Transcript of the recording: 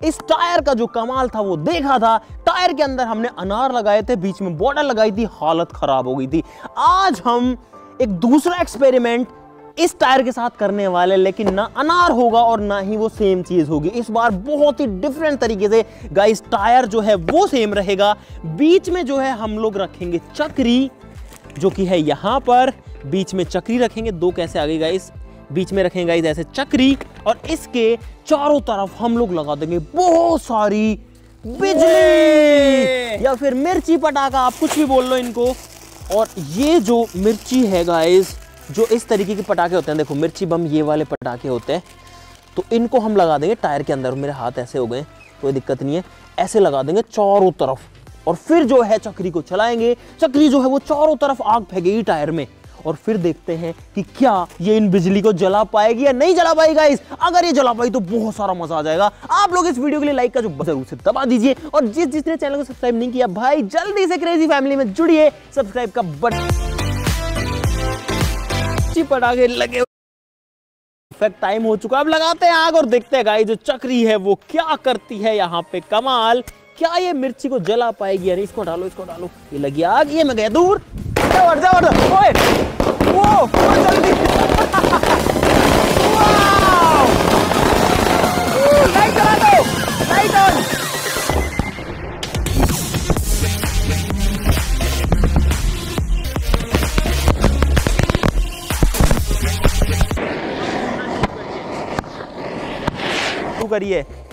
इस टायर का जो कमाल था वो देखा था। टायर के अंदर हमने अनार लगाए थे, बीच में बॉर्डर लगाई थी, हालत खराब हो गई थी। आज हम एक दूसरा एक्सपेरिमेंट इस टायर के साथ करने वाले, लेकिन ना अनार होगा और ना ही वो सेम चीज होगी। इस बार बहुत ही डिफरेंट तरीके से गाइस टायर जो है वो सेम रहेगा। बीच में जो है हम लोग रखेंगे चक्री, जो कि है यहां पर बीच में चक्री रखेंगे। दो कैसे आ गई गाइस, बीच में रखेंगे गाइस ऐसे चक्री, और इसके चारों तरफ हम लोग लगा देंगे बहुत सारी बिजली या फिर मिर्ची पटाखा, आप कुछ भी बोल लो इनको। और ये जो मिर्ची है गाइस, जो इस तरीके के पटाखे होते हैं, देखो मिर्ची बम ये वाले पटाखे होते हैं, तो इनको हम लगा देंगे टायर के अंदर। मेरे हाथ ऐसे हो गए, कोई दिक्कत नहीं है, ऐसे लगा देंगे चारों तरफ। और फिर जो है चक्री को चलाएंगे, चक्री जो है वो चारों तरफ आग फेंकेगी टायर में, और फिर देखते हैं कि क्या ये इन बिजली को जला पाएगी या नहीं जला पाएगी गाइस। अगर ये जला पाई तो बहुत सारा मजा आ जाएगा। आप लोग इस वीडियो के लिए लाइक का जो जरूर से दबा दीजिए, और जिसने चैनल को सब्सक्राइब नहीं किया भाई जल्दी से क्रेजी फैमिली में जुड़िए, सब्सक्राइब का बटन। पटाखे लगे, इफेक्ट टाइम हो चुका, अब लगाते हैं आग और देखते हैं गाइस जो चक्री है वो क्या करती है यहाँ पे कमाल। क्या ये मिर्ची को जला पाएगी? अरे इसको डालो, इसको डालो, ये लगी आग, ये मैं गया दूर। ओए वो जल्दी लाइट जला दो, लाइट ऑन। करिए